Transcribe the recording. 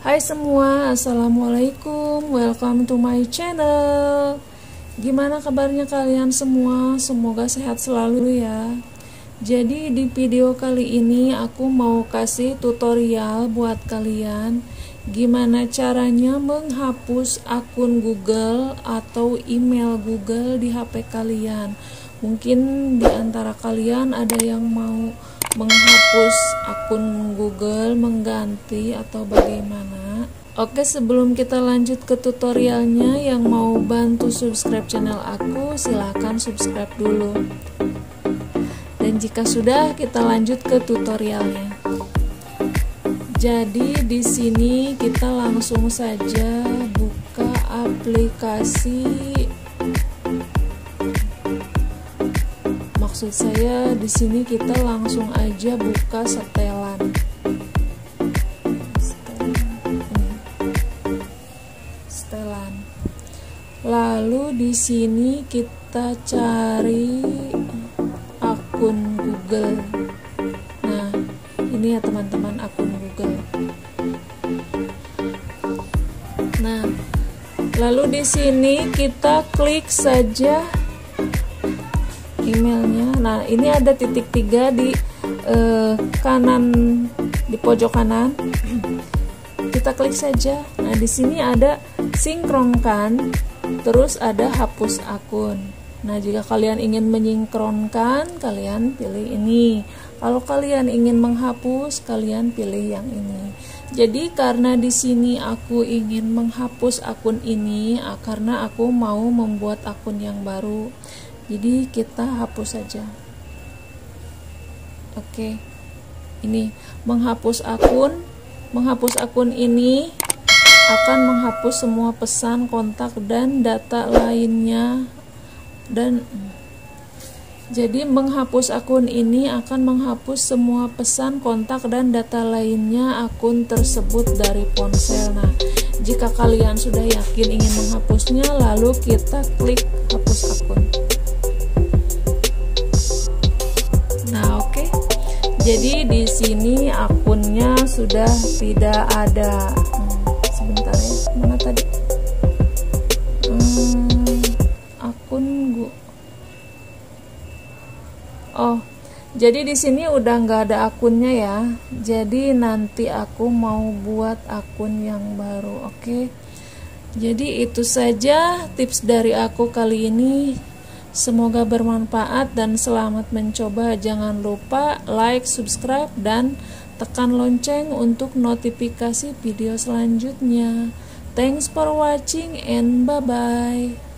Hai semua, assalamualaikum, welcome to my channel. Gimana kabarnya kalian semua? Semoga sehat selalu ya. Jadi di video kali ini aku mau kasih tutorial buat kalian gimana caranya menghapus akun Google atau email Google di HP kalian. Mungkin di antara kalian ada yang mau menghapus akun Google, mengganti atau bagaimana. Oke, sebelum kita lanjut ke tutorialnya, yang mau bantu subscribe channel aku silahkan subscribe dulu. Dan jika sudah, kita lanjut ke tutorialnya. Jadi di sini kita langsung saja buka aplikasi. Maksud saya di sini kita langsung aja buka setelan. Setelan. Lalu di sini kita cari akun Google. Nah, ini ya teman-teman akun Google. Nah, lalu di sini kita klik saja emailnya. Nah, ini ada titik 3 di kanan, di pojok kanan. Kita klik saja. Nah, di sini ada sinkronkan, terus ada hapus akun. Nah, jika kalian ingin menyinkronkan, kalian pilih ini. Kalau kalian ingin menghapus, kalian pilih yang ini. Jadi karena di sini aku ingin menghapus akun ini, karena aku mau membuat akun yang baru. Jadi kita hapus saja. Oke. Ini menghapus akun. Menghapus akun ini akan menghapus semua pesan, kontak dan data lainnya. Dan jadi menghapus akun ini akan menghapus semua pesan, kontak dan data lainnya akun tersebut dari ponsel. Nah, jika kalian sudah yakin ingin menghapusnya, lalu kita klik hapus akun. Jadi di sini akunnya sudah tidak ada. Sebentar ya, mana tadi? Akun jadi di sini udah nggak ada akunnya ya. Jadi nanti aku mau buat akun yang baru. Oke. Jadi itu saja tips dari aku kali ini. Semoga bermanfaat dan selamat mencoba. Jangan lupa like, subscribe, dan tekan lonceng untuk notifikasi video selanjutnya. Thanks for watching and bye-bye.